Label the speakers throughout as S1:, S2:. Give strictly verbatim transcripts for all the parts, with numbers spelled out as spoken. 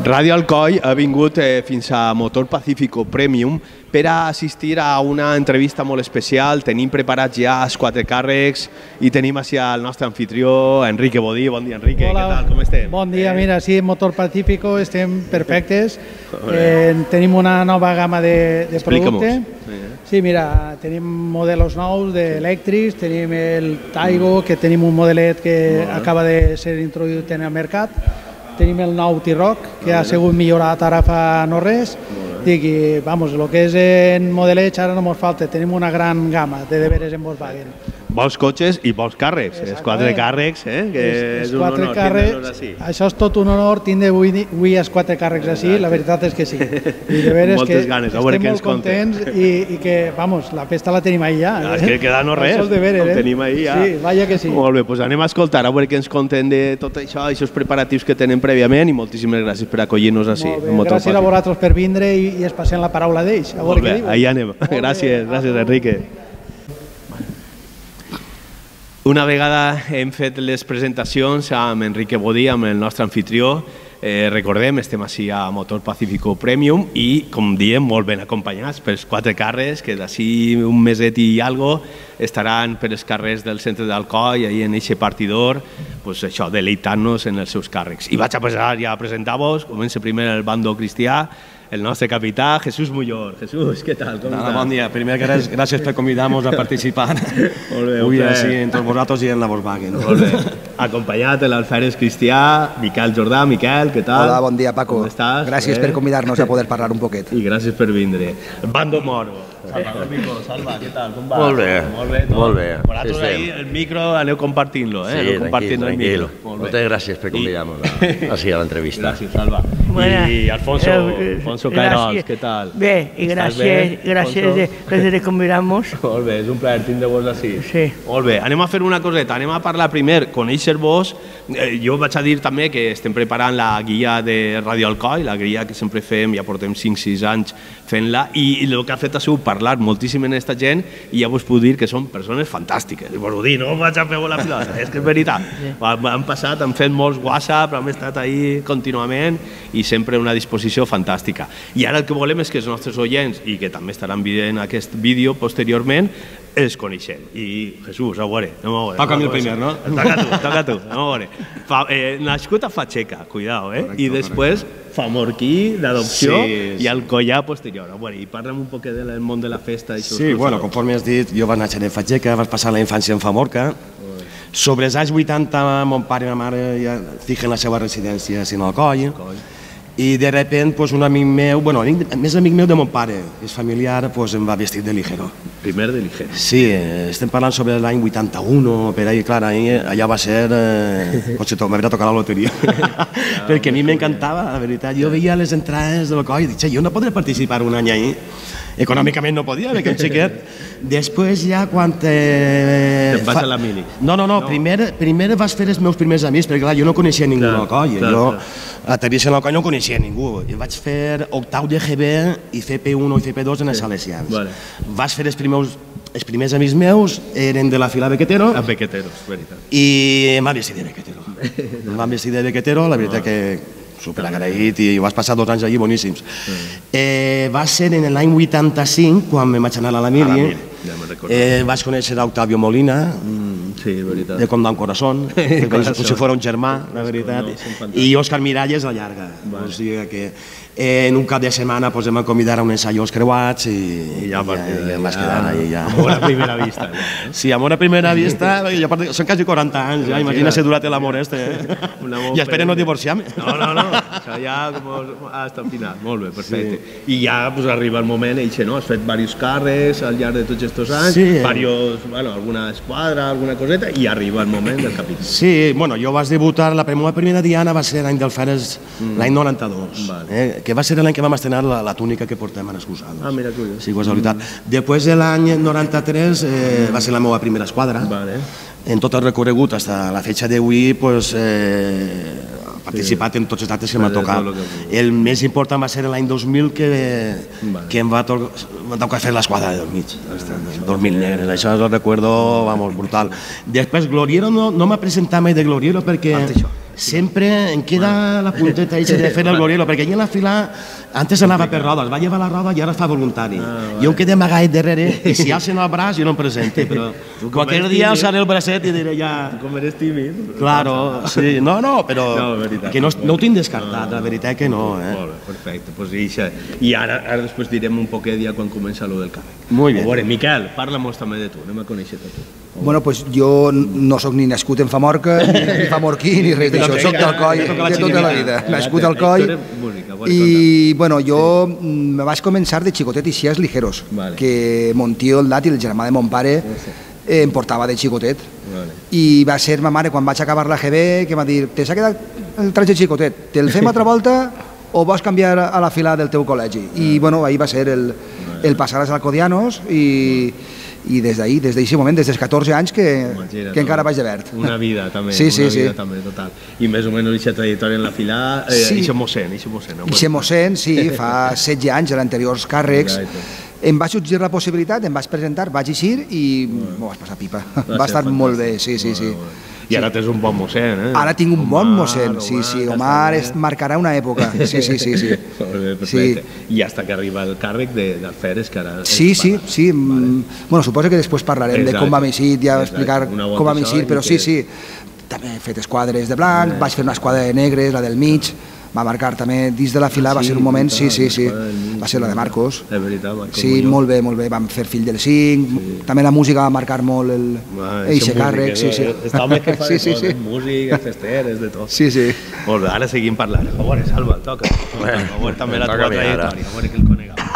S1: Ràdio Alcoi ha vingut eh, fins a Motor Pacífico Premium per a assistir a una entrevista molt especial. Tenim preparats ja els quatre càrrecs i tenim així el nostre anfitrió, Enrique Bodí. Bon dia, Enrique.
S2: Hola.
S1: Què tal? Com estem?
S2: Bon dia,
S1: eh?
S2: mira, sí, Motor Pacífico estem perfectes. Eh, tenim una nova gamma de, de producte. Sí, mira, tenim modelos nous d'elèctrics, tenim el Taigo, que tenim un modelet que acaba de ser introduït en el mercat. Tenim el nou T-Roc, que ha sigut millorat ara fa no res. Dic, i, vamos, el que és en modelets ara no ens falta, tenim una gran gamma de deberes en Volkswagen.
S1: Vols cotxes i vols càrrecs, els quatre càrrecs, eh? que és un honor tindre-los així.
S2: Això és tot un honor tindre avui, avui els quatre càrrecs així, la veritat és que sí. I de veres que
S1: ganes, a veure
S2: estem molt contents i, i que, vamos, la festa la tenim ahí ja.
S1: Eh? És que queda no res,
S2: el deberes,
S1: ho
S2: eh?
S1: tenim ahí ja.
S2: Sí, vaja que sí.
S1: Molt bé, doncs anem a escoltar, a veure què ens conten de tot això, aquests preparatius que tenen prèviament, i moltíssimes gràcies per acollir-nos així.
S2: Molt bé, gràcies a vosaltres per vindre i, i es passem la paraula d'ells.
S1: Molt bé, ahí anem. Gràcies, gràcies Enrique. Una vegada hem fet les presentacions amb Enrique Bodí, amb el nostre anfitrió. Eh, recordem, estem així a Motor Pacífico Premium i, com diem, molt ben acompanyats pels quatre carrers que d'ací un meset i algo estaran per els carrers del centre d'Alcoi, ahí en eixe partidor, pues això, deleitant-nos en els seus càrrecs. I vaig a passar ja a presentar-vos, comença primer el bando cristià, el nostre capità, Jesús Mullor. Jesús, què tal? Com
S3: Nada, bon dia. Primer que res, gràcies per convidar-nos a participar avui així en tots vosaltres i en la Volkswagen.
S1: Molt bé. Acompanyat de l'alferes cristià, Miquel Jordà. Miquel, què tal?
S4: Hola, bon dia, Paco.
S1: Com estàs?
S4: Gràcies
S1: eh?
S4: per convidar-nos a poder parlar un poquet.
S1: I gràcies per vindre. Bando Moro. Salva, Mico, Salva, què tal? Com va?
S5: Molt bé,
S1: molt bé.
S5: molt bé.
S1: Vosaltres ahí el micro aneu compartint-lo, eh?
S5: Sí,
S1: tranquil,
S5: tranquil.
S1: Molt
S5: Moltes gràcies per convidar-nos així a l'entrevista.
S1: Gràcies, Salva.
S6: Buenas.
S1: I Alfonso,
S6: Eh,
S1: Alfonso
S6: gracias.
S1: Cairols, què tal?
S6: Bé, i
S1: Estàs
S6: gràcies,
S1: bé,
S6: gràcies,
S1: Alfonso?
S6: de, gràcies de convidar-nos.
S1: Molt bé, és un plaer tindre-vos així.
S6: Sí.
S1: Molt bé, anem a fer una coseta, anem a parlar primer, conèixer-vos. Eh, jo vaig a dir també que estem preparant la guia de Ràdio Alcoi, la guia que sempre fem, ja portem cinc sis anys fent-la, i el que ha fet ha sigut parlar moltíssim en aquesta gent i ja vos puc dir que són persones fantàstiques. I vos ho dic, no vaig a fer la pilota, és que és veritat. Sí. Han passat, han fet molts WhatsApp, hem estat ahí contínuament i sempre una disposició fantàstica. I ara el que volem és que els nostres oients, i que també estaran veient aquest vídeo posteriorment, els coneixem. I Jesús, a veure, anem a veure.
S3: Toca a mi el primer, no?
S1: Toca tu, toca tu, anem a veure. Fa, eh, nascut a Facheca, cuidao, eh?
S3: Correcte,
S1: I després Famorquí, d'adopció,
S3: Sí, sí.
S1: i Alcoià posterior. Bueno, i parla'm un poquet del món de la festa. I
S3: Sí, bueno, conforme has dit, jo vaig néixer en Fageca, vaig passar la infància en Famorca. Sobre els anys vuitanta, mon pare i ma mare ja fiquen la seva residència en Alcoi. I de repente, pues, un amic meu, bueno, amic, més amic meu de mon pare, és familiar, pues, em va vestir de ligero.
S1: Primer de ligero.
S3: Sí, eh, estem parlant sobre l'any vuitanta-u, per ahí, clar, ahí, allà va ser... Eh, potser to, m'hauria tocat la loteria. Perquè a mi m'encantava, la veritat. Jo veia les entrades de l'Alcoi i dic, jo no podré participar un any ahí. Econòmicament no podia, perquè un xiquet. Després ja, quan... Eh,
S1: Te'n vas a la mili.
S3: No, no, no, primer, primer vas fer els meus primers amics, perquè clar, jo no coneixia ningú a l'Alcoi. Jo a Teresa a l'Alcoi no coneixia ningú. Jo vaig fer octau de G B i C P u i C P dos en els Salesians.
S1: Vale.
S3: Vas fer els primers, els primers amics meus, eren de la fila Bequetero,
S1: A Bequeteros, veritat.
S3: i em va vestir de Bequetero. Em van vestir de Bequetero, la veritat que superagraït, i vas passar dos anys allí boníssims. Eh, va ser en l'any vuitanta-cinc, quan me vaig anar a la mili,
S1: Ja me'n recordo.
S3: eh, vaig conèixer Octavio Molina,
S1: Sí, veritat.
S3: de Com da un corazón, com si fos un germà, la veritat,
S1: No, són fantàstics.
S3: i Òscar Miralles a llarga. O sigui que en un cap de setmana pues, em van convidar a un ensaio als creuats i,
S1: I ja a partir
S3: i,
S1: de
S3: i em vaig quedar allà. Ja.
S1: Amor a primera vista. Ja, eh?
S3: Sí, amor a primera vista, jo, a part, són quasi quaranta anys, ja, imagina si durat l'amor este. Eh?
S1: Un amor
S3: I espero no
S1: perenne.
S3: divorciar-me.
S1: No, no, no, això ja com hasta el final. Molt bé, perfecte. Sí. I ja pues, arriba el moment, eixe, no? Has fet diversos càrrecs al llarg de tots aquests anys,
S3: Sí.
S1: varios, bueno, alguna esquadra, alguna coseta, i arriba el moment del capítol.
S3: Sí, bueno, jo vaig debutar, la meva primera diana va ser l'any del Feres,
S1: Mm.
S3: l'any noranta-dos,
S1: Vale.
S3: eh, que va ser l'any que vam estrenar la, la túnica que portem a les cosades.
S1: Ah, mira, curiós.
S3: Sí, casualitat. Després de l'any noranta-tres eh, va ser la meva primera esquadra.
S1: Vale.
S3: En tot el recorregut, fins a la fecha d'avui, pues, eh, he participat en tots els actes que m'ha
S1: Vale,
S3: tocat.
S1: tot lo que-
S3: El més important va ser l'any dos mil que,
S1: Vale.
S3: que em va, to va tocar fer l'esquadra del mig. dos mil negres, això el recuerdo, vamos, brutal. Després, Gloriero no, no m'ha presentat mai de Gloriero perquè sempre em queda la punteta de fer el gloriolo, perquè allà a la fila antes anava per rodes, va llevar la roda i ara fa voluntari. Jo em quedé amagat darrere i si alcen el braç jo no em presente, però qualsevol dia alçaré el bracet i diré ja...
S1: Com eres tímid.
S3: Claro, sí, no, no, però que no ho tinc descartat, la veritat que no.
S1: Molt bé, perfecte, pues ixa. I ara després direm un poquet ja quan comença lo del càrrec.
S3: Molt bé.
S1: A veure, Miquel, parla-mos també de tu, anem a conèixer-te tu.
S4: Bueno, pues jo no sóc ni nascut en Famorca, ni famorquí, ni res d'això. Soc del Coll de tota la vida. Nascut al Coll. I, bueno, jo me vaig començar de xicotet i xies ligeros, que mon tio, el Dati, el germà de mon pare, em portava de xicotet. I va ser ma mare, quan vaig acabar la G B, que va dir, te s'ha quedat el traje xicotet, te'l fem altra volta o vols canviar a la fila del teu col·legi? I, bueno, ahí va ser el passar als Alcodianos i... i des d'ahir, des d'aquest moment, des dels catorze anys que, que encara vaig de verd.
S1: Una vida també,
S4: sí, sí,
S1: una vida
S4: sí.
S1: també, total. I més o menys aquesta trajectòria en la fila, eh, sí. Ixe mossèn, ixe mossèn.
S4: Ixe mossèn, sí, fa setze anys, a l'anteriors càrrecs. Em va sorgir la possibilitat, em vaig presentar, vaig eixir i m'ho vaig passar pipa. Va estar molt bé, sí, sí, sí.
S1: I ara tens un bon mossèn, eh?
S4: Ara tinc un bon mossèn, sí, sí. Omar es marcarà una època. Sí, sí, sí.
S1: Perfecte. I hasta que arriba el càrrec d'Alferes, que ara...
S4: Sí, sí, sí. Bueno, suposo que després parlarem de com vam eixir, ja explicar com vam eixir, però sí, sí. També he fet esquadres de blanc, vaig fer una esquadra de negres, la del mig, va marcar també dins de la fila, va ser un moment, sí, sí, sí, va ser la de Marcos.
S1: És veritat, Marcos.
S4: Sí, molt bé, molt bé, vam fer Fill del cinc, també la música va marcar molt eixe càrrec, sí, sí.
S1: Està home que fa de tot, música, festeres, de tot.
S4: Sí, sí.
S1: Molt bé, ara seguim parlant. A veure, Salva, toca. A veure també la teva trajectòria, a veure que el coneguem.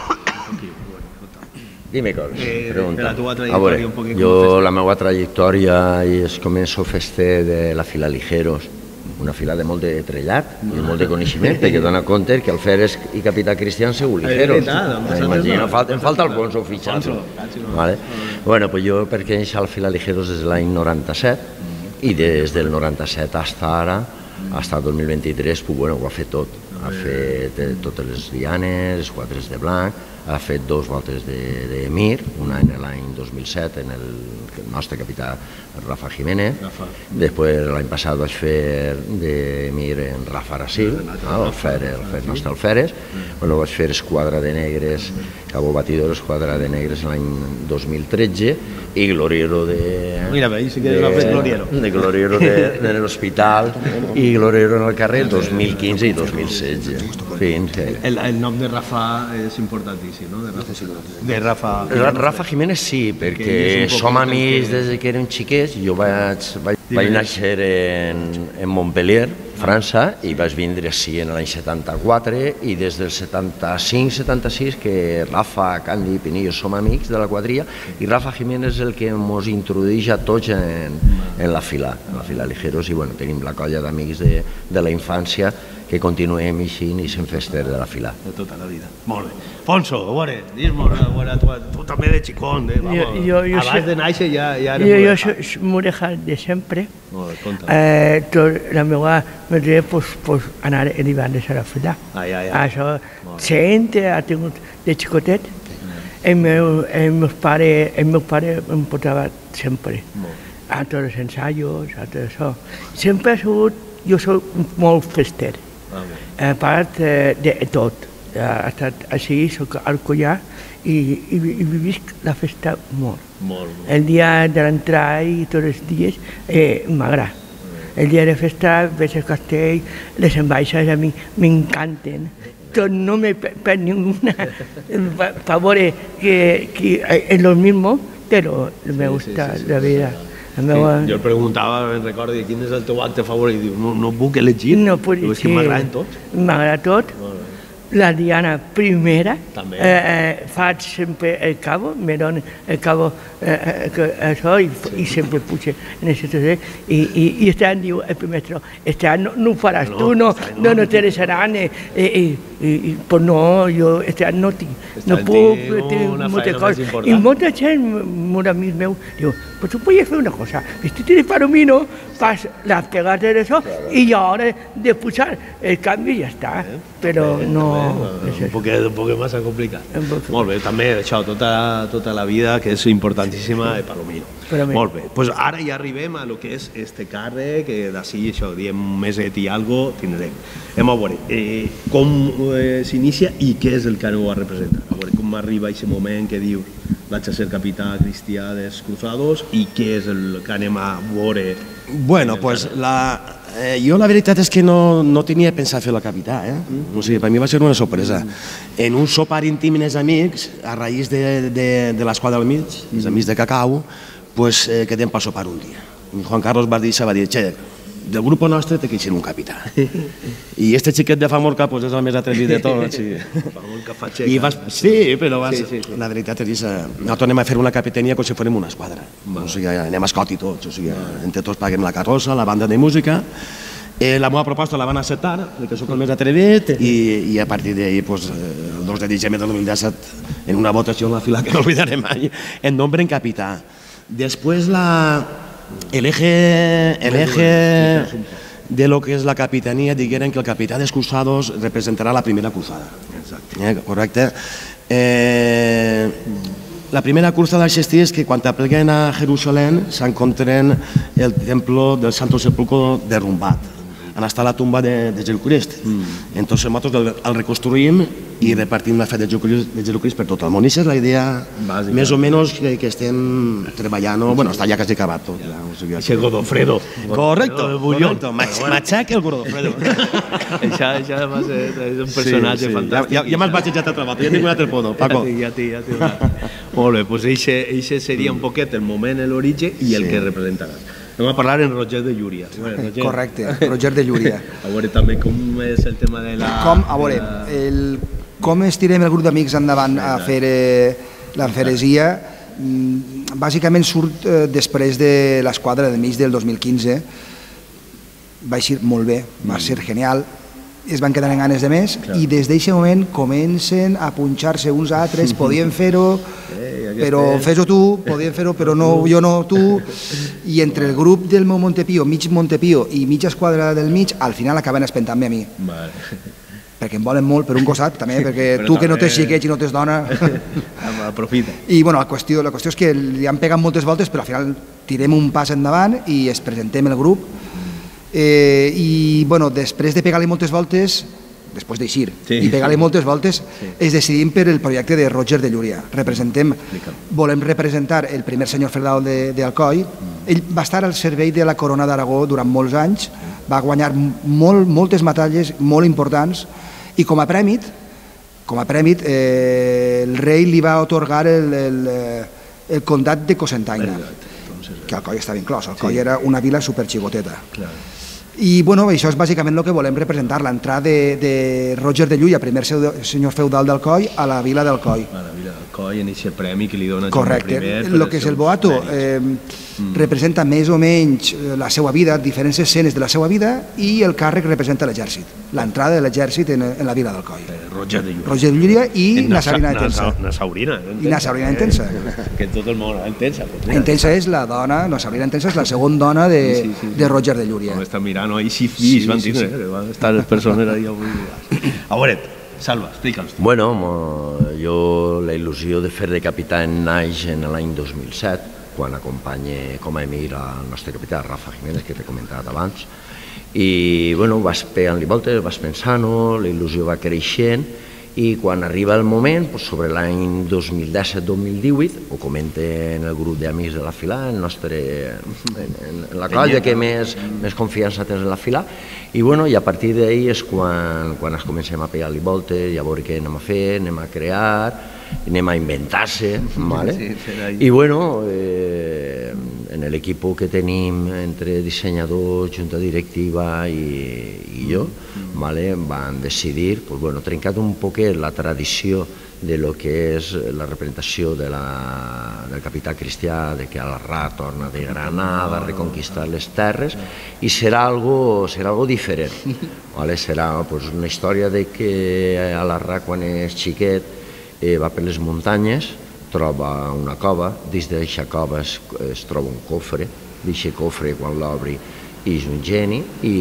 S5: Dime coses, pregunta.
S1: La teva trajectòria un poquet.
S5: Jo la meva trajectòria és començo fester de la fila Ligeros, una fila de molt de trellat i molt de coneixement, perquè dona compte que Alferes i Capità Cristian segur ligeros. Imagina, em falta el Ponzo fitxat. Bueno, pues jo perteneixo a la fila Ligeros des de l'any noranta-set i des del noranta-set fins ara, fins al dos mil vint-i-tres, pues bueno, ho ha fet tot. Ha fet totes les dianes, les quadres de blanc, ha fet dos voltes d'Emir, una en l'any dos mil set en el nostre capità Rafa Jiménez, després l'any passat vaig fer d'Emir en Rafa Arasil, el nostre Alferes, vaig fer esquadra de negres, Cabo Batidor, esquadra de negres l'any dos mil tretze i gloriero de...
S1: Mira, veus, si quieres va fer gloriero.
S5: De gloriero de l'hospital i gloriero en el carrer dos mil quinze i dos mil setze.
S1: El nom de Rafa és importantíssim, no? De Rafa...
S5: Rafa Jiménez sí, perquè som amics des que érem xiquets. Jo vaig néixer en Montpellier, França, i vaig vindre així en l'any setanta-quatre i des del setanta-cinc setanta-sis que Rafa, Candy i Pinillo som amics de la quadrilla i Rafa Jiménez és el que ens introdueix a tots en la fila, en la fila Ligeros, i tenim la colla d'amics de la infància que continuem eixint i sent fester de la fila.
S1: De tota la vida. Molt bé. Ponzo, a veure, dis-nos, tu també de xicón, abans de néixer ja eres
S6: mureja. Jo soc mureja de sempre. La meva manera és anar a divendres a la fila. Això sempre ha tingut de xicotet. El meu pare em portava sempre a tots els ensaios, a tot això. Sempre ha sigut, jo soc molt fester. A part de tot, ha estat així, soc al collar i visc la festa molt. El dia de l'entrada i tots els dies m'agrada. El dia de festa veig el castell, les ambaixades a mi m'encanten. Tot no me per ninguna favor que es lo mismo, pero me gusta la vida.
S1: Jo el preguntava, me'n recordo, quin és el teu acte favorit? I diu, no puc elegir, és que m'agraden tots.
S6: M'agrada tot. La diana primera, faig sempre el cabo, me dono el cabo això i sempre pujo en aquest tot. I este any diu el primer tro, este any no ho faràs tu, no t'interessaran. I i pues no, jo este any no tinc, no puc, tinc moltes coses. I molta gent, molts amics meus, diu, pues tu puedes fer una cosa, si tienes palomino, fas las pegates de eso y ya ahora de pulsar el cambio y ya está. Però no...
S1: Un poquet, un poquet massa complicat. Molt bé, també això, tota, tota la vida, que és importantíssima, de palomino. Molt bé, pues ara ja arribem a lo que és este càrrec, que d'ací, això, diem un meset i algo, tindrem. Hem a veure, eh, com eh, s'inicia i què és el que aneu a representar. A veure, com arriba aquest moment que diu vaig a ser capità cristià dels Cruzados i què és el que anem a veure.
S3: Bueno, pues la... Eh, jo la veritat és que no, no tenia pensat fer la capità, eh? Mm. O sigui, per mi va ser una sorpresa. Mm. En un sopar íntim amb els amics, a raïs de, de, de l'esquadra del mig, mm. els amics de Cacau, pues eh, quedem per sopar un dia. I Juan Carlos Bardissa va dir, che, del grup nostre té que ser un capità. I este xiquet de Famorca pues, és el més atrevit de tots. Sí,
S1: Famorca fa xeca.
S3: I vas, sí, però vas, sí, sí, sí. La veritat és que nosaltres anem a fer una capitania com si fórem una esquadra. O sigui, anem a escot i tots. O sigui, entre tots paguem la carrossa, la banda de música. Eh, la meva proposta la van acceptar, perquè soc el més atrevit, i, i a partir d'ahir, pues, el dos de desembre del dos mil disset, en una votació en la fila que no oblidaré mai, en nombren capità. Després la... El eje, el eje de lo que és la capitania, digueren que el capità dels Cruzados representarà la primera cruzada. Eh, correcte? Eh, la primera cruzada d'aixestir és que quan apleguen a Jerusalem s'encontren el templo del Santo Sepulcro derrumbat, on està la tumba de, de Jesucrist. Mm. Entonces nosaltres el, el reconstruïm i repartim la fe de Jesucrist per tot el món. I és la idea bàsica, més o menys que, que estem treballant, bueno, està ja quasi acabat tot. Ja, o sigui,
S1: Ese Godofredo.
S3: Correcto, correcto. Machaca el Godofredo.
S1: Això, això además és un personatge sí, sí. fantàstic.
S3: Ja, ja m'has batejat altre volta, ja tinc un altre podo, Paco.
S1: Ja t'hi, ja t'hi. Molt bé, doncs això seria un poquet el moment, l'origen i el que representaràs. Anem a parlar en Roger de Llúria.
S4: Bueno, Roger. Correcte, Roger de Llúria.
S1: A veure també com és el tema de la...
S4: Com, a veure, el, com estirem el grup d'amics endavant a fer eh, l'enferesia, bàsicament surt eh, després de l'esquadra de mig del dos mil quinze, va eixir molt bé, va ser genial, es van quedar en ganes de més clar. I des d'aquest moment comencen a punxar-se uns a altres, podien fer-ho, però fes-ho tu, podien fer-ho, però no, jo no, tu, i entre el grup del meu Montepío, mig Montepío i mitja esquadra del mig, al final acaben espentant-me a mi. Vale. Perquè em volen molt per un costat, també, perquè tu que no tens xiquets i no tens dona...
S1: Aprofita.
S4: I bueno, la qüestió, la qüestió és que li han pegat moltes voltes, però al final tirem un pas endavant i es presentem el grup. Eh, I bueno, després de pegar-li moltes voltes, després d'eixir sí. i pegar-li moltes voltes, sí. es decidim per el projecte de Roger de Llúria. Representem, volem representar el primer senyor feudal d'Alcoi. Mm. Ell va estar al servei de la corona d'Aragó durant molts anys, va guanyar molt, moltes batalles molt importants i com a prèmit, com a prèmit eh, el rei li va atorgar el, el, el condat de Cocentaina, que Alcoi estava inclòs. Alcoi sí. era una vila superxicoteta. Clar. I bueno, això és bàsicament el que volem representar, l'entrada de, de Roger de Llúria, primer senyor feudal d'Alcoi, a la vila d'Alcoi.
S1: A la vila d'Alcoi, en aquest premi que li dona
S4: correcte.
S1: Primer.
S4: El que és el Boato eh, mm. representa més o menys la seva vida, diferents escenes de la seva vida, i el càrrec representa l'exèrcit, l'entrada de l'exèrcit en, en la vila d'Alcoi.
S1: Eh, Roger de Llúria.
S4: Roger de Llúria i Nasaurina Intensa.
S1: Nasaurina.
S4: I Nasaurina Intensa.
S1: Que tot el món, Intensa.
S4: Intensa és la dona, Nasaurina Intensa és la segona dona de, sí, sí, sí. de Roger de Llúria.
S1: Com està mirant, no? I si fills van tindre, que van estar les persones allà avui. A veure, Salva, explica'ns.
S5: Bueno, jo la il·lusió de fer de capità naix en l'any dos mil set, quan acompanya com a emir al nostre capità, Rafa Jiménez, que t'he comentat abans, i bueno, vas pegant-li voltes, vas pensant-ho, la il·lusió va creixent, i quan arriba el moment, sobre l'any dos mil disset dos mil divuit, ho comenten el grup d'amics de la fila, el nostre, en la colla que més confiança tens en la fila, i bueno, i a partir d'ahir és quan ens comencem a pegar-li voltes i a veure què anem a fer, anem a crear, anem a inventar-se, i bueno, en en l'equip que tenim entre dissenyadors, junta directiva i, i jo, vale, van decidir, pues, bueno, trencat un poquet la tradició de lo que és la representació de la, del capità cristià, de que Al-Ra torna de Granada a reconquistar les terres, i serà algo, serà algo diferent. Vale? Serà pues, una història de que Al-Ra, quan és xiquet, eh, va per les muntanyes, troba una cova, dins d'aquesta cova es, es troba un cofre, d'aquest cofre, quan l'obri, és un geni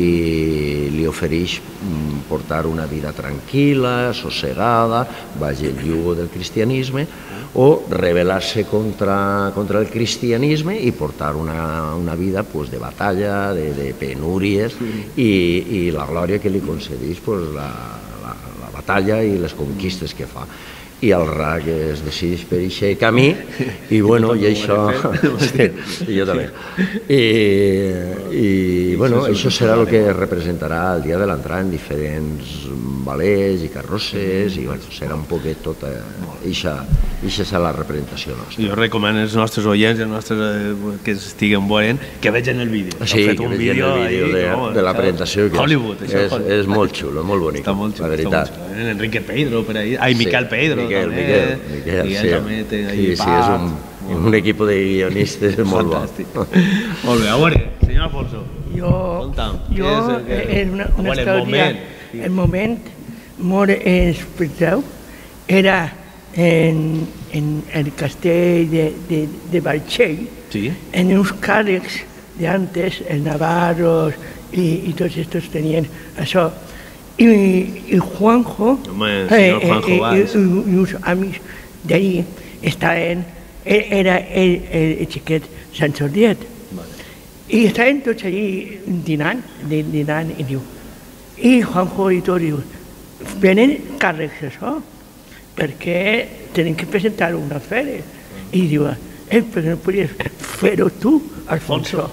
S5: i li ofereix portar una vida tranquil·la, sossegada, baix el yugo del cristianisme, o rebel·lar-se contra, contra el cristianisme i portar una, una vida pues, de batalla, de, de penúries, i, i la glòria que li concedeix pues, la, la, la batalla i les conquistes que fa. I Al-Ra que es decideix per aquest camí, i bueno, i això... Sí, jo també. I, i bueno, això serà el que representarà el dia de l'entrada en diferents balets i carrosses, i bueno, serà un poquet tota... Eixa serà la representació nostra.
S1: Jo recomano als nostres oients, als nostres que estiguen veient, que vegin el vídeo.
S5: Sí, que vegin el vídeo de la presentació.
S1: Hollywood, això.
S5: És molt xulo, molt bonic, la veritat.
S1: Enrique Pedro, per ahí. Ai, Miquel Pedro.
S5: Miquel, Miquel, Miquel, sí. Sí, sí, és un, un equip de guionistes molt bo.
S1: Molt bé, a veure, senyor Alfonso.
S6: Jo, jo, és una, una història, el moment molt especial era en, en el castell de, de, de Balchell,
S1: sí.
S6: En uns càrrecs de antes, els navarros i, i tots estos tenien això. I, i Juanjo,
S1: Home, eh, Juanjo
S6: eh, i, i uns amics d'ahir estaven, era el, el, el xiquet Sant Sordiet, vale. I estaven tots allí dinant, dinant, i diu, i Juanjo i tot diu, venen càrrecs això, perquè tenen que presentar una fere, i diu, eh, perquè no podies fer-ho tu, Alfonso.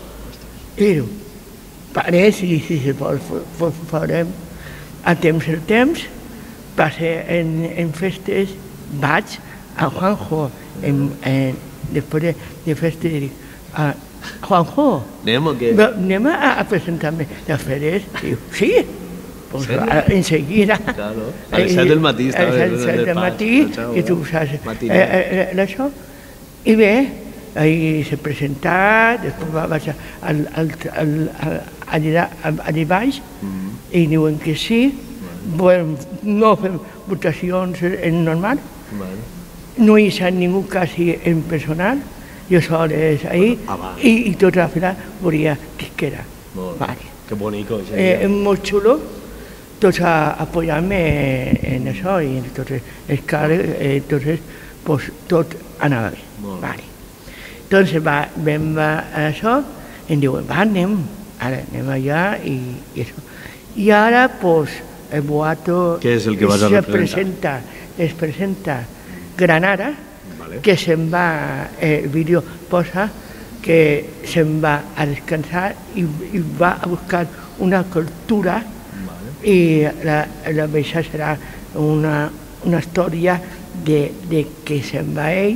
S6: I diu, pare, si, si se vol, farem. A temps el temps, passe en, en festes, vaig a Juanjo, en, en, després de, de festes, i dic, a Juanjo,
S1: anem o què?
S6: Anem a, a presentar-me les feres? I diu, sí, pues, a, enseguida.
S1: Claro, a les set del matí.
S6: A les set del matí, i tu saps eh, eh, això. I bé, ahir s'ha presentat, després vaig al, al, al, al, allà, allà baix, i diuen que sí, bueno, no fem votacions en normal, bueno. No hi ha ningú quasi en personal, jo sol és ahí, ah, i, i tota la fila volia que era. Vale.
S1: Que bonico.
S6: Eh, és molt xulo, tots apoyant-me en això, i entonces, els càrrecs, eh, entonces, pues, tot anava bé. Vale. Entonces va, vam a això, i em diuen, va, anem, ara anem allà i, i això. I ara, pues, el boato
S1: Què és el que vas a
S6: se presenta, es presenta Granada, vale. Que se'n va, el vídeo posa que se'n va a descansar i, i va a buscar una cultura, vale. I la, la baixa serà una, una història de, de que se'n va ell,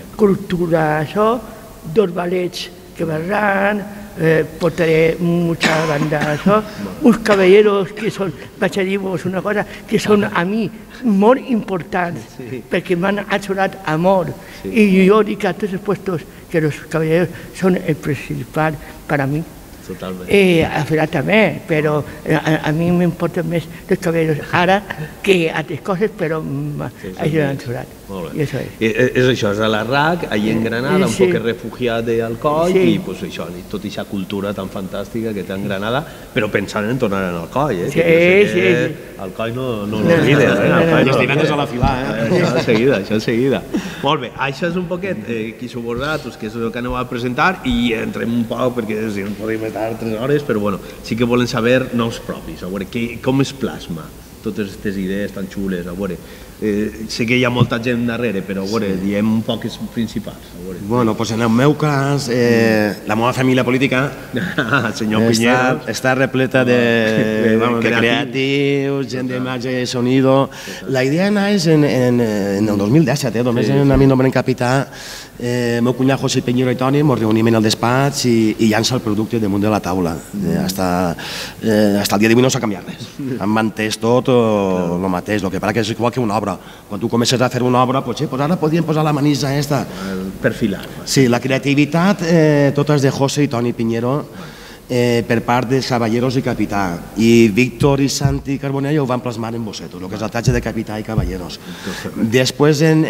S6: cultura això, dos balets que verran, Eh, portaré mucha banda això, uns caballeros que són, vaig a dir-vos una cosa, que són a mi molt importants, sí. Perquè m'han ajudat a molt, sí. I jo dic a tots els puestos que els caballeros són el principal per a mi.
S1: Totalment.
S6: Eh, a Ferà també, però a, a mi m'importen més els caballeros ara que altres coses, però això l'han ajudat. I això és.
S1: I, és això, és a l'Arrac, allà en Granada, sí. Un poc refugiat d'Alcoi, sí. I pues, això, tota aquesta cultura tan fantàstica que té en Granada, però pensant en tornar a Alcoi, eh?
S6: Sí, sí, sí.
S1: Alcoi no, no l'oblida, eh?
S3: Alcoi no l'oblida a la fila, eh?
S1: Això de seguida, això de seguida. Molt bé, això és un poquet, eh, qui sou vosaltres, que és el que aneu a presentar, i entrem un poc, perquè si no podem estar tres hores, però bueno, sí que volen saber noms propis, a veure, que, com es plasma totes aquestes idees tan xules, a veure, sé que hi ha molta gent darrere, però a veure, diem un poc els principals.
S3: Bueno, doncs en el meu cas, la meva família política
S1: senyor Piñero
S3: està repleta de creatius, gent d'imatge i sonido. La idea naix en el dos mil disset, només en mi nombre en capità, el meu cunyat José Piñero i Toni ens reunim en el despatx i llança el producte damunt de la taula. Fins al dia d'avui no s'ha canviat res. Han mantès tot el mateix, el que passa que és igual que una obra. Quan tu comences a fer una obra, potser ara podríem posar la manissa aquesta.
S1: Perfilar.
S3: Sí, la creativitat tota és de José i Toni Piñero per part dels Caballeros i Capità. I Víctor i Santi Carbonell ho van plasmar en Bocetos, el que és el tatge de Capità i Caballeros. Després en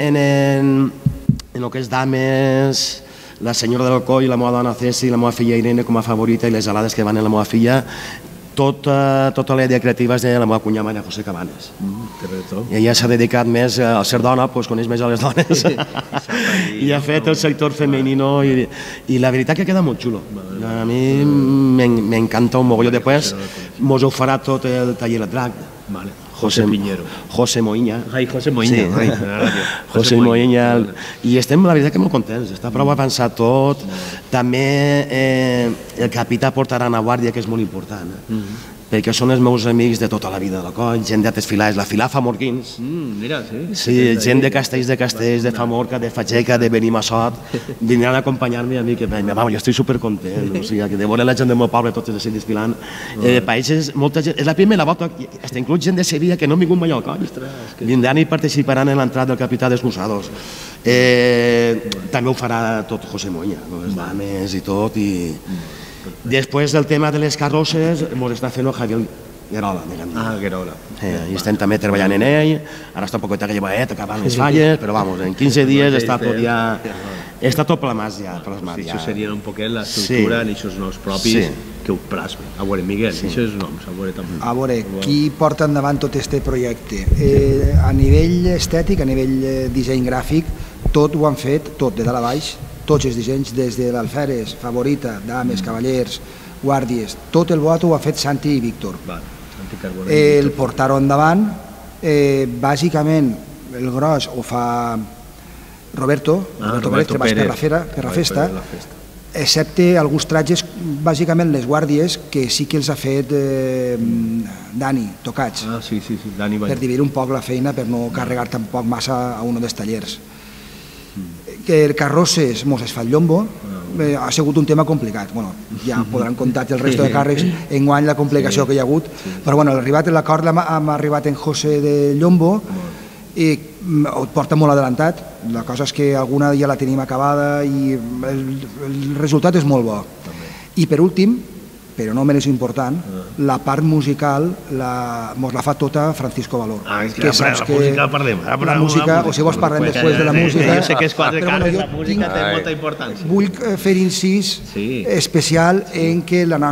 S3: el que és dames, la senyora del Coll, la meva dona Ceci, la meva filla Irene com a favorita i les gelades que van en la meva filla, tota la idea creativa és de la meva cunyada Maria José Cabanes. I ella s'ha dedicat més a ser dona, coneix més a les dones i ha fet el sector femenino i la veritat que queda molt xulo. A mi m'encanta un mogolló. Després mos ho farà tot el taller del drac.
S1: José Piñero.
S3: José Moïnya.
S1: Ai, José Moïnya.
S3: José Moïnya. I estem, la veritat, que molt contents. Està prou avançat tot. També el capità portarà una guàrdia, que és molt important, perquè són els meus amics de tota la vida de la coll, gent d'altres filades, la filà Famorquins.
S1: Mira, sí.
S3: Sí, gent de Castells de Castells, de Famorca, de Fageca, de Benimassot, vindran a acompanyar-me a mi, que jo estic supercontent, o sigui, que de veure la gent del meu poble, tots els desfilant. Països, molta gent, és la primera volta, fins inclús gent de Sevilla que no han vingut mai al coll. Vindran i participaran en l'entrada del capità dels Cruzados. També ho farà tot José Moïnya, les dames i tot, i... Després del tema de les carrosses ens està fent el Javier Guerola.
S1: Ah, Guerola.
S3: I estem també treballant en ell, ara està un poquet llevadet, acabant les falles, però vamos, en quinze dies està tot ja... Està tot plasmat ja.
S1: Això seria un poquet l'estructura en aquests noms propis que ho plasmen. A veure, Miguel, aquests noms, a veure també.
S4: A veure, qui porta endavant tot aquest projecte? A nivell estètic, a nivell disseny gràfic, tot ho han fet, tot de dalt a baix, tots els dissenys, des de l'alferes, favorita, dames, cavallers, guàrdies, tot el boato ho ha fet Santi i Víctor. El portar-ho endavant, bàsicament el gros ho fa Roberto, Roberto Pérez, que va per la festa, excepte alguns tratges, bàsicament les guàrdies, que sí que els ha fet Dani, tocats, per dividir un poc la feina, per no carregar tampoc massa a un dels tallers. Que carrosses mos es fa el llombo, ha sigut un tema complicat. Ja podran comptar el resto de càrrecs enguany la complicació que hi ha hagut, però l'acord hem arribat en José de Llombo i ho porta molt adelantat. La cosa és que alguna ja la tenim acabada i el resultat és molt bo. I per últim, però no menys important, la part musical mos la fa tota Francisco Valor.
S1: Ah, és que la música parlem.
S4: La música, o si vols parlem després de la música.
S1: Jo sé que és quatre cares, la música té molta importància.
S4: Vull fer incís especial en que el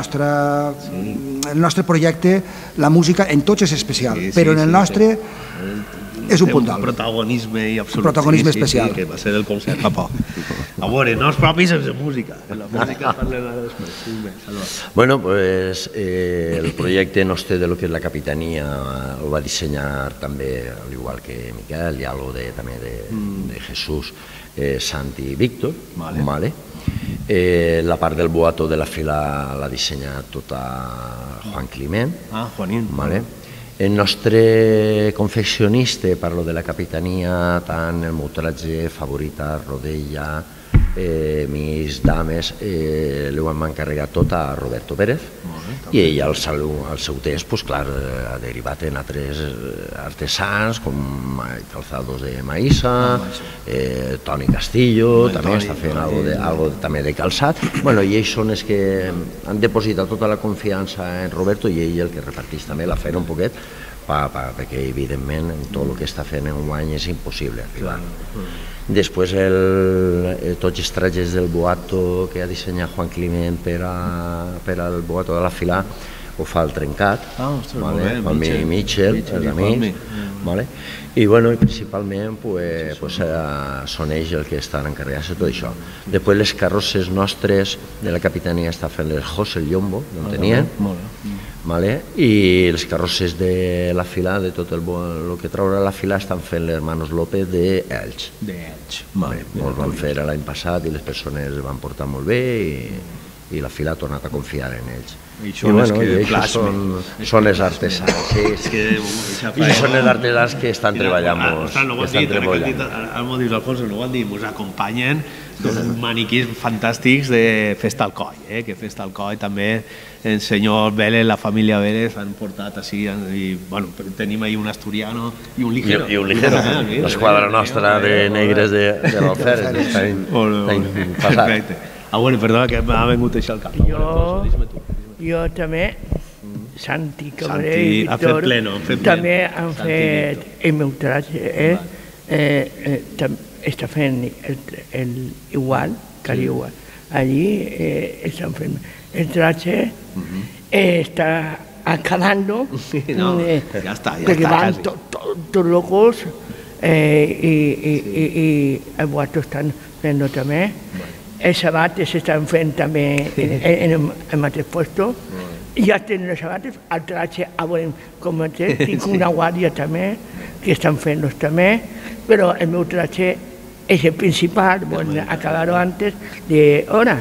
S4: nostre projecte, la música en tots és especial, però en el nostre és un puntal.
S1: Un protagonisme i absolut.
S4: Un protagonisme especial.
S1: Que va ser el concert fa poc. A veure, no els propis és de música. La música parlem ara després.
S5: Bueno, pues el projecte nostre de lo que és la capitania ho va dissenyar també, al igual que Miquel, i algo també de Jesús, Santi i Víctor. La part del boato de la fila l'ha dissenyat tota Juan Climent.
S1: Ah, Juanín.
S5: El nostre confeccionista, parlo de la capitania, tant el meu tratge, favorita, rodella, mis dames, l'ho hem encarregat tot a Roberto Pérez i ell al seu temps, clar, ha derivat en altres artesans com Calzados de Maïssa, Toni Castillo, també està fent algo també de calçat, i ells són els que han depositat tota la confiança en Roberto i ell el que reparteix també la feina un poquet, perquè evidentment en tot el que està fent en un any és impossible arribar. Després tots els tratges del boato que ha dissenyat Juan Climent per al boato de la fila ho fa el Trencat,
S1: ah, ostres,
S5: vale?
S1: Bé,
S5: Palmi i Mitchell, els amics, vale? I, bueno, i principalment pues, pues, eh, són ells els que estan encarregats de tot això. Després les carrosses nostres de la capitania està fent les José el Llombo, no tenien, vale? I les carrosses de la fila, de tot el, el que traurà la fila, estan fent les Hermanos López d'Elx.
S1: D'Elx,
S5: vale. Molts van fer l'any passat i les persones es van portar molt bé i, i la fila ha tornat a confiar en ells.
S1: I, I, bueno, que
S5: i això són, són els artesans, sí, sí. I són els artesans que estan treballant molt.
S1: Ostres, no ho han dit, ara m'ho dius, Alfonso, no ho han dit, ens acompanyen dos maniquís fantàstics de Festa al Coll, eh? Que Festa al Coll també el senyor Vélez, la família Vélez han portat així, i bueno, tenim ahí un asturiano i un ligero.
S5: I, i un ligero, l'esquadra nostra de negres de, de l'Alferes, està passat.
S1: Ah, bueno, perdona, que m'ha vengut això al cap.
S6: Jo... Jo també, Santi Cabré i Víctor, també han fet el meu traje, eh? Eh, eh, està fent el, el igual, quasi igual. Allí eh, estan fent el traje, eh, està acabando,
S1: no, eh, ja està, ja
S6: perquè
S1: està
S6: van tots locos eh, i, i, i, i el guato estan fent també. Els sabates s'estan fent també en, en, en el mateix puesto. Ja tenen els sabates, el traje, a veure com és, tinc una guàrdia també, que estan fent-los també, però el meu traje és el principal, bueno, acabar-ho antes d'hora.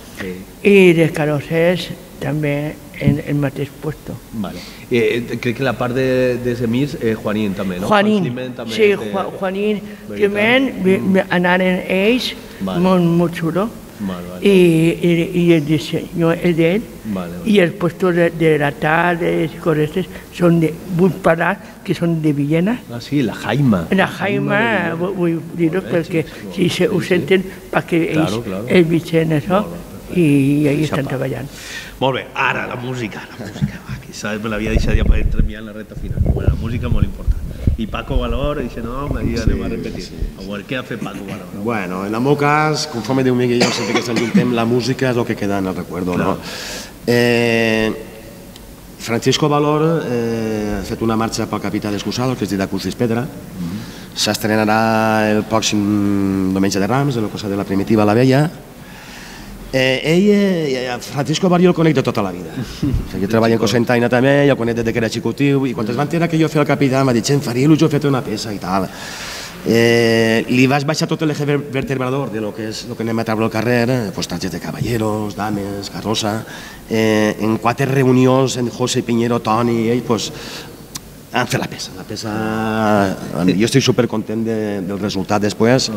S6: I les carrosses també en el mateix puesto.
S1: Vale. Eh, crec que la part de, de Semís, eh, Juanín també, no?
S6: Juanín, sí, te... Juanín, Climent, anaren ells, vale. molt, molt xulo, vale, vale. I, i, i el disseny és d'ell, vale, vale. I els puestos de, de la tarda, les correctes, són de, vull parar, que són de Villena.
S1: Ah, sí, la Jaima.
S6: La Jaima, Jaima vull dir-ho, perquè si se, ho senten, perquè ells, claro, claro. ells visten això, i ahí estan treballant.
S1: Molt bé, ara la música, la música, aquí me l'havia deixat ja per entremiar en la recta final. Bueno, la música molt important. I Paco Valor, dice, no, ahí sí, anem a repetir. Sí. A veure, què ha fet Paco Valor? No?
S3: Bueno, en el meu cas, conforme diu Miguel, jo sempre que ens enjuntem, la música és el que queda en el recuerdo, claro. No? Eh, Francisco Valor eh, ha fet una marxa pel capità d'Escusado, que es diu de Cursis Pedra. Mm-hmm. S'estrenarà el pròxim diumenge de Rams, en el costat de la Primitiva La Vella. Eh, ell, eh, Francisco Valor, jo el conec de tota la vida. O sigui, jo treballo en Cosentaina també, jo el conec des que era xicotiu, i quan es va enterar que jo feia el capità m'ha dit, em faria il·lusió fer una peça i tal. Eh, li vaig baixar tot l'eje vertebrador de lo que és lo que anem a treure al carrer, pues, trajes de caballeros, dames, carrossa. Eh, en quatre reunions, en José Piñero, Toni i ell, pues, han fet la peça. La peça, jo estic supercontent de, del resultat després.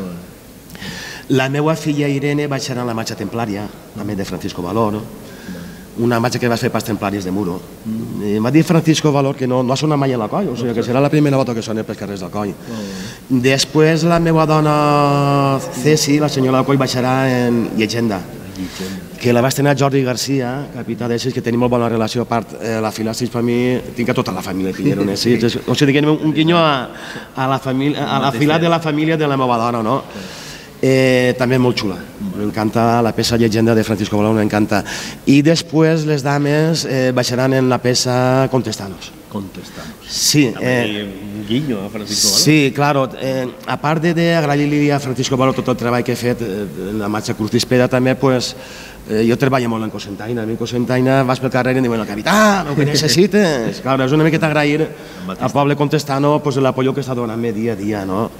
S3: La meva filla Irene va ser a la marxa templària, també de Francisco Valor, una marxa que va fer pels templaris de Muro. Em va dir Francisco Valor que no, no ha sonat mai a la coll, o sigui que serà la primera volta que sona pels carrers del coll. Després la meva dona Ceci, la senyora del coll, baixarà en Llegenda, que la va estrenar Jordi Garcia, capità d'Essis, que tenim molt bona relació, a part eh, la fila sis per mi, tinc a tota la família Piñero en Essis, o sigui que un guinyo a, a, la família, a la fila de la família de la meva dona, no? Eh, també molt xula, m'encanta la peça Llegenda de Francisco Valor, m'encanta. I després les dames eh, baixaran en la peça Contestanos.
S1: Contestanos.
S3: Sí.
S1: També un guinyo a Francisco Valor.
S3: Sí, claro. Eh, a part d'agrair-li a Francisco Valor tot el treball que he fet eh, en la marxa Curtis Pedra, també, pues, eh, jo treballo molt en Cosentaina. A mi en Cosentaina vas pel carrer i em diuen, capità, el que necessites. Claro, és una miqueta agrair al poble contestano pues, l'apoyo que està donant-me dia a dia, no?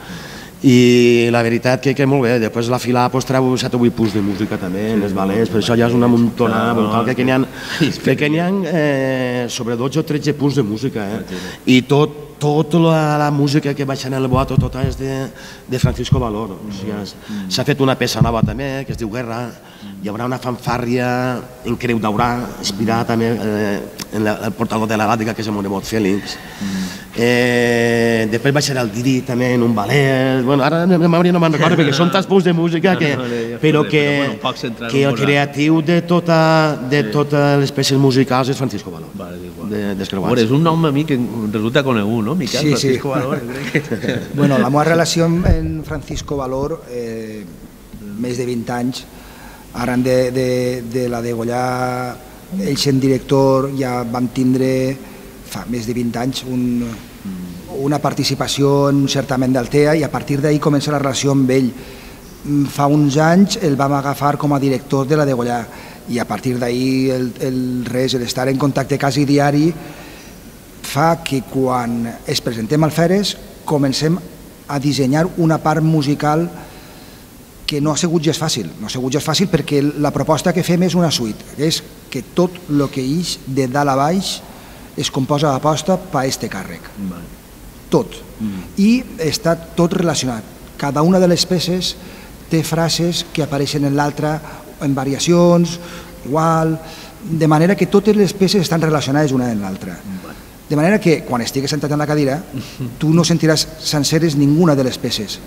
S3: I la veritat que, que molt bé, després la fila pues, treu set o vuit punts de música també en els balets, per això ja és una muntona brutal, que n'hi ha, que n'hi ha eh, sobre dotze o tretze punts de música, eh? I tot, tota la, la música que baixen el boato, tota és de, de Francisco Valor. O sigui, s'ha fet una peça nova també, que es diu Guerra, hi haurà una fanfàrria en creu daurà, inspirada també eh, en la, el portador de la Gàdica, que és el Monemot Fèlix. Eh, després baixarà el Didi també en un ballet. Bueno, ara de memòria no me'n recordo perquè són tants punts de música que, però que, que el creatiu de tota, de totes les peces musicals és Francisco Valor, de, d'Escreuats.
S1: És un nom a mi que resulta conegut, no? Miquel,
S4: sí,
S1: Francisco
S4: sí.
S1: Valor.
S4: Bueno, la meva relació amb Francisco Valor, eh, més de vint anys, arran de, de, de la degollar ells sent director ja vam tindre fa més de vint anys un, una participació en un certament d'Altea i a partir d'ahir comença la relació amb ell. Fa uns anys el vam agafar com a director de la Degollà i a partir d'ahir el, el res, l'estar en contacte quasi diari fa que quan es presentem al Feres comencem a dissenyar una part musical que no ha sigut gens fàcil, no ha sigut gens fàcil perquè la proposta que fem és una suite, que és que tot el que ix de dalt a baix es composa a posta per este càrrec. Tot. I està tot relacionat. Cada una de les peces té frases que apareixen en l'altra en variacions, igual, de manera que totes les peces estan relacionades una amb l'altra. De manera que quan estigues sentat en la cadira tu no sentiràs senceres ninguna de les peces,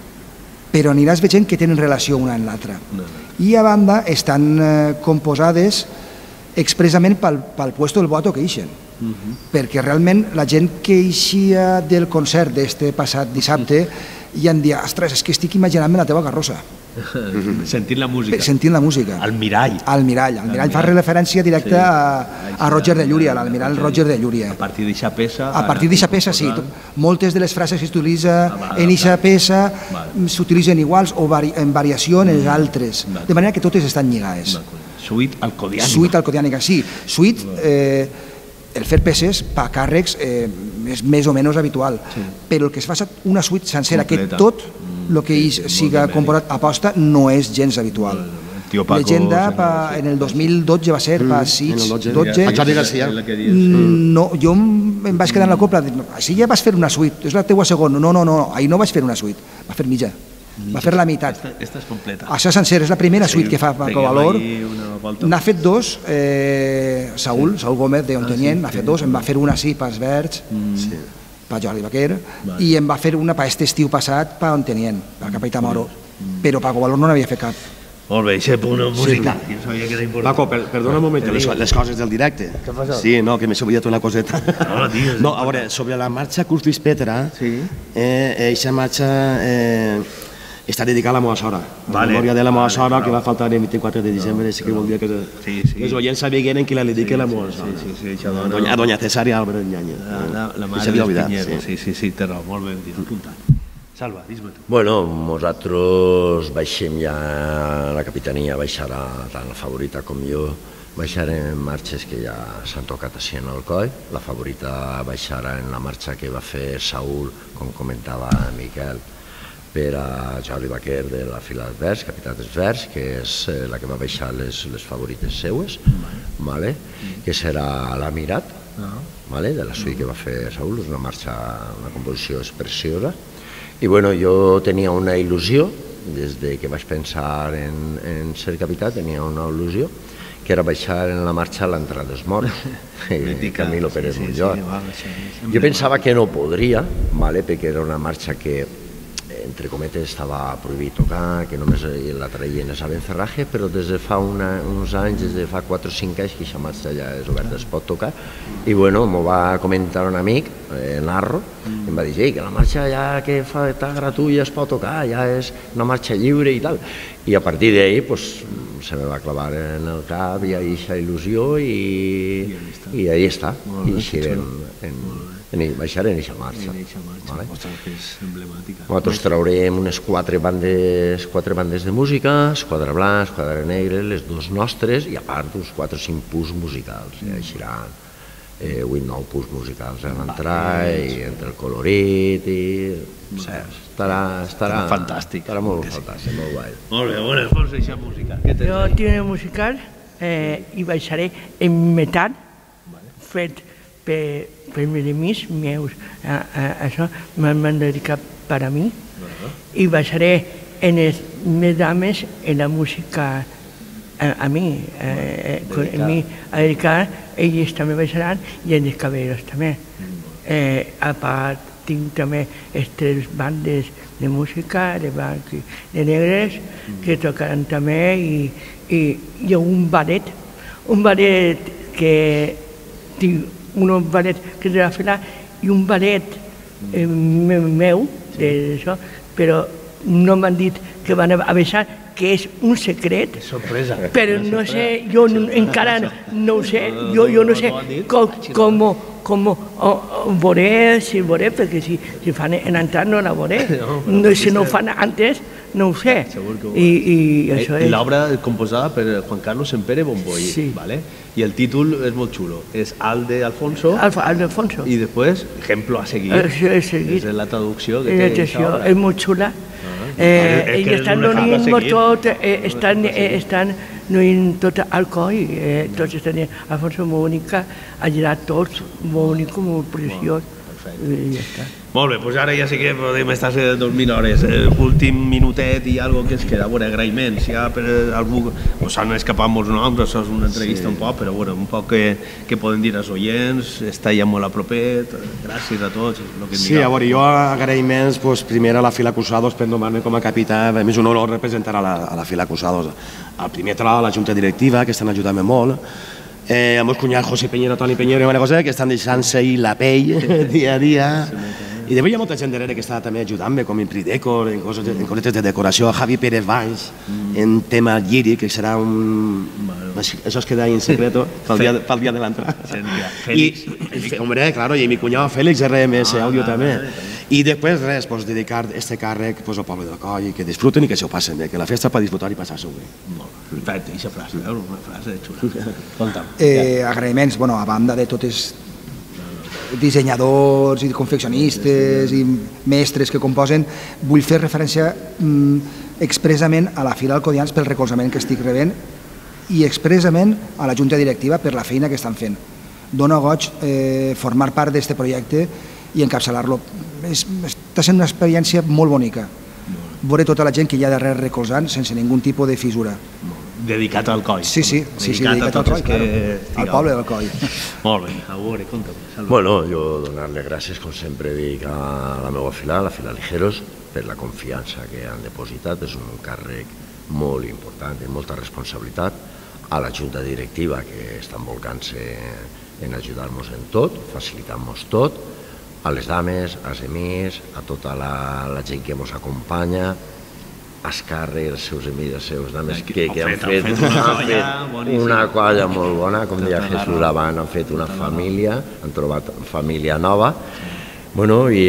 S4: però aniràs veient que tenen relació una amb l'altra. I a banda estan eh, composades expressament pel, pel puesto del boato que ixen, uh-huh. perquè realment la gent que eixia del concert d'este passat dissabte i em dia, ostres, és que estic imaginant-me la teva carrossa.
S1: Sentint la música.
S4: Sentint la música.
S1: Al mirall.
S4: Al mirall. Al mirall fa referència directa sí. a, a Roger de Llúria, l'almirall Roger de Llúria.
S1: A partir d'eixa peça...
S4: A partir d'eixa peça, sí. Moltes de les frases que s'utilitza en eixa peça s'utilitzen iguals o vari, en variació en les altres, de manera que totes estan lligades.
S1: Suite alcodiànica.
S4: Suite alcodiànica, sí. Suite, eh, el fer peces per càrrecs eh, és més o menys habitual, sí. però el que es fa una suite sencera, completa. Que tot el que ell siga composat a posta no és gens habitual. Llegenda pa, en el dos mil dotze va ser, mm, pa sis, dotze...
S3: A Jordi Garcia.
S4: No, jo em vaig quedar en la copla, així ja vas fer una suite, és la teua segona. No, no, no, ahir no vaig fer una suite, va fer mitja. Va fer la meitat.
S1: Esta, esta és completa.
S4: Això sencer, és la primera suite sí, que fa Paco Valor. N'ha fet dos, eh, Saúl, Saúl Gómez de Ontonyent, n'ha fet dos, em va fer una sí pels Verds, mm. sí. per Jordi Baquer, vale. I em va fer una per aquest estiu passat per Ontonyent, per Capità Moro, mm. però Paco Valor no n'havia fet cap.
S1: Molt bé, això punt musical, sí. Jo sabia que era important.
S3: Paco, per, perdona un moment, les, les coses del directe.
S1: Què passa?
S3: Sí, no, que m'he oblidat una coseta.
S1: No, tio,
S3: no, a veure, sobre la marxa Curtis Petra, sí. eh, eixa marxa... Eh, està dedicada a la meva sora, a la memòria de la meva sora, que va faltar el vint-i-quatre de desembre, sí que voldria que els oients sabien que la dedica a la meva sora. A doña Cesària Álvarez Ñañez.
S1: La mare de Piñero, sí, sí, sí, té raó, molt ben apuntat. Salva, dis-me tu.
S5: Bueno, nosaltres baixem ja, la capitania baixarà, tant la favorita com jo, baixarem marxes que ja s'han tocat així en el coll. La favorita baixarà en la marxa que va fer Saúl, com comentava Miquel, per a Jordi Baquer de la fila dels Verds, capità dels Verds, que és la que va baixar les, les favorites seues, vale? Que serà l'Amirat, vale? De la suite que va fer Saúl, és una marxa, una composició preciosa. I bueno, jo tenia una il·lusió, des de que vaig pensar en, en ser capità, tenia una il·lusió, que era baixar en la marxa a l'entrada dels morts, Camilo Pérez Mollor. Jo pensava que no podria, vale? Perquè era una marxa que entre cometes estava prohibit tocar, que només la traien a Sabencerraje, però des de fa una, uns anys, des de fa quatre o cinc anys que aquesta marxa ja és oberta, es pot tocar, i bueno, m'ho va comentar un amic, eh, Narro, mm. em va dir, que la marxa ja que fa està gratuïta es pot tocar, ja és una marxa lliure i tal, i a partir d'ahir pues, se me va clavar en el cap i aquesta il·lusió i, i ahí està, i eixirem en... baixar en eixa marxa. Vale? Nosaltres traurem unes quatre bandes, quatre bandes de música, Esquadra Blanc, Esquadra Negre, les dues nostres, i a part uns quatre o cinc pus musicals. Mm. Eixiran eh, vuit o nou pus musicals a l'entrar, i entre el colorit i... Sí, estarà, estarà,
S1: fantàstic.
S5: Estarà molt fantàstic, molt guai.
S1: Molt bé, bueno, fons eixa música.
S6: Jo tinc musical eh, i baixaré en metal, fet per, per amics meus, a, a, això m'han dedicat per a mi, i baixaré en les medames en la música a, a mi, eh, a mi a dedicar, ells també baixaran i en els caballeros també. Eh, a part tinc també tres bandes de música, de blancs i de negres, que tocaran també, i, i hi ha un ballet, un ballet que tinc un ballet que és de la fila i un ballet eh, meu d'això, però no m'han dit que van a baixar que és un secret.
S1: Sorpresa.
S6: Però no sé, jo encara no ho sé, jo, jo no sé com, com, com ho veuré, si ho veuré, perquè si, si fan en entrar no la veuré. No, si no ho fan antes, no ho sé. I, i això és...
S1: L'obra composada per Juan Carlos Sempere Bomboy,
S6: sí.
S1: ¿vale? Y el títol és molt xulo. És Alde Alfonso.
S6: Alde Alfonso.
S1: I després, ejemplo a seguir.
S6: Eh, seguir.
S1: És la traducció que té aquesta obra.
S6: És molt xula. Eh, I estan donant tot, eh, estan, eh, estan donant tot al coll, eh, tots estan dient, Alfonso Mónica ha girat tots, Mónico, molt preciós, i ja està.
S1: Molt bé, doncs ara ja sí que podem estar a dos mil hores. Eh, últim minutet i algo que ens queda. Bueno, agraïments. Ja per algú... Us han escapat molts noms, això és una entrevista sí. un poc, però bueno, un poc que, que poden dir als oients, està ja molt a propet, gràcies a tots. Lo que
S3: sí, a veure, jo agraïments pues, primer a la Fila Cruzados per nomar-me com a capità. A més, un honor representar a la, a la Fila Cruzados. Al primer tral, a la Junta Directiva, que estan ajudant-me molt. Eh, amb el cunyat José Peñero, Toni Peñero i Maria José, que estan deixant-se la pell dia a dia. I després hi ha molta gent darrere que està també ajudant-me, com en Pridecor, en, coses, en cosetes de decoració, Javi Pérez Valls, mm. en tema líric, que serà un... Bueno. Això es queda en secreto pel dia, pel dia de l'entrada.
S1: Félix.
S3: I, hombre, claro, i mi cunyado Félix, R M S ah, Audio també. I després res, pues, dedicar este càrrec pues, al poble del Coll, que disfruten i que s'ho passen bé, que la festa és per disfrutar i passar-s'ho bé.
S1: Molt perfecte, aquesta frase, veus? Una frase xula. Conta'm.
S4: Eh, agraïments, bueno, a banda de totes dissenyadors i confeccionistes i mestres que composen, vull fer referència mm, expressament a la Fila Alcodians pel recolzament que estic rebent i expressament a la Junta Directiva per la feina que estan fent. Dóna goig eh, formar part d'aquest projecte i encapçalar-lo. Està sent una experiència molt bonica. Veure tota la gent que hi ha darrere recolzant sense ningun tipus de fissura.
S1: Dedicat al Coll.
S4: Sí, sí, sí, sí, dedicat al Coll, claro, al poble del Coll.
S1: Molt bé, a veure, conta'm.
S5: Bueno, jo donar-li gràcies, com sempre dic, a la meva fila, a la Fila Ligeros, per la confiança que han depositat. És un càrrec molt important i molta responsabilitat. A la Junta Directiva, que estan volcant-se en ajudar-nos en tot, facilitar-nos tot, a les dames, als amics, a tota la, la gent que ens acompanya, als càrrecs, els seus amics, les seves dames, que, que han fet, han fet, han fet una colla molt bona, com deia Jesús Lavant, han fet una família, han trobat família nova, bueno, i,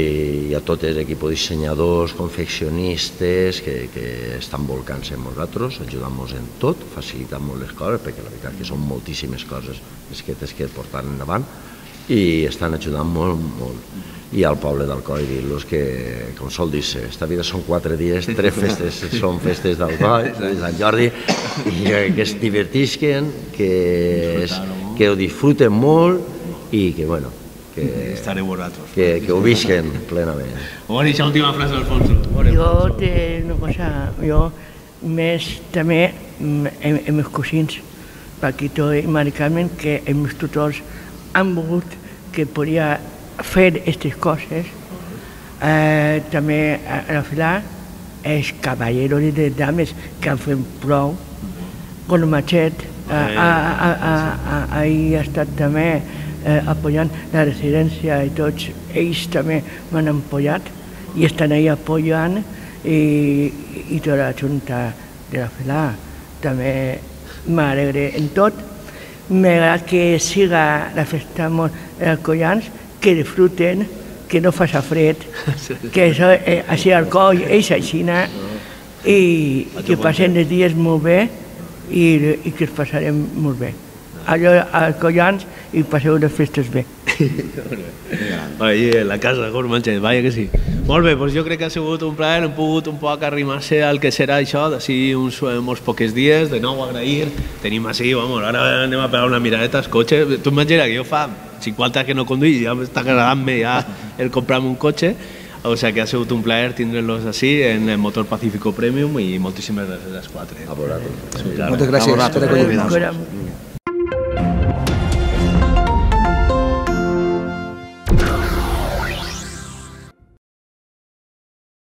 S5: i a tots els equips dissenyadors, confeccionistes, que, que estan volcant-se amb nosaltres, ajudant-nos en tot, facilitant-nos les coses, perquè la veritat que són moltíssimes coses les que tens que portar endavant, i estan ajudant molt, molt. I al poble del Coll dir-los que, com sol dir-se, esta vida són quatre dies, tres festes són festes del Coll, de Sant Jordi, i que es divertisquen, que, es, que ho disfruten molt i que, bueno, que, que, que ho visquen plenament.
S1: On és l'última frase, Alfonso?
S6: Jo té una cosa, jo més també amb els cosins, Paquito i Mari Carmen, que els meus tutors han volgut que podia fer aquestes coses. Eh, també a la Fila els caballeros i les dames que han fet prou, con el machet, ahir ha estat també eh, apoyant la residència i tots ells també m'han apoyat i estan ahí apoyant i, i tota la Junta de la Fila també m'alegre en tot. M'agrada que siga la festa molt Alcoians, que disfruten, que no faci fred, que això, eh, així al Coll, ells així, i que passen els dies molt bé i, i que els passarem molt bé. Allò als Alcoians i passeu les festes bé.
S1: Allí en la casa, com manxes, vaja que sí. Molt bé, doncs jo crec que ha sigut un plaer, hem pogut un poc arrimar-se al que serà això d'ací uns molts pocs dies, de nou agrair, tenim així, vamos, ara anem a pegar una miradeta als cotxes, tu imagina que jo fa cinquanta que no conduïs, ja m'està agradant-me ja el comprar-me un cotxe, o sigui que ha sigut un plaer tindre-los així en el motor Pacífico Premium i moltíssimes gràcies a les quatre.
S5: A vosaltres.
S4: Moltes gràcies per acompanyar-nos.